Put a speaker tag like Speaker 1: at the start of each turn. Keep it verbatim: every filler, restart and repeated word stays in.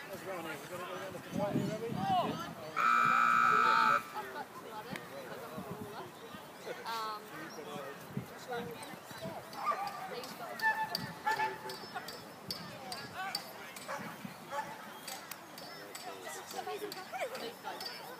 Speaker 1: What's going on here? We're going to go down the control here, are we?
Speaker 2: Uh, I've got two others. I've got four left. Um, these guys. These guys.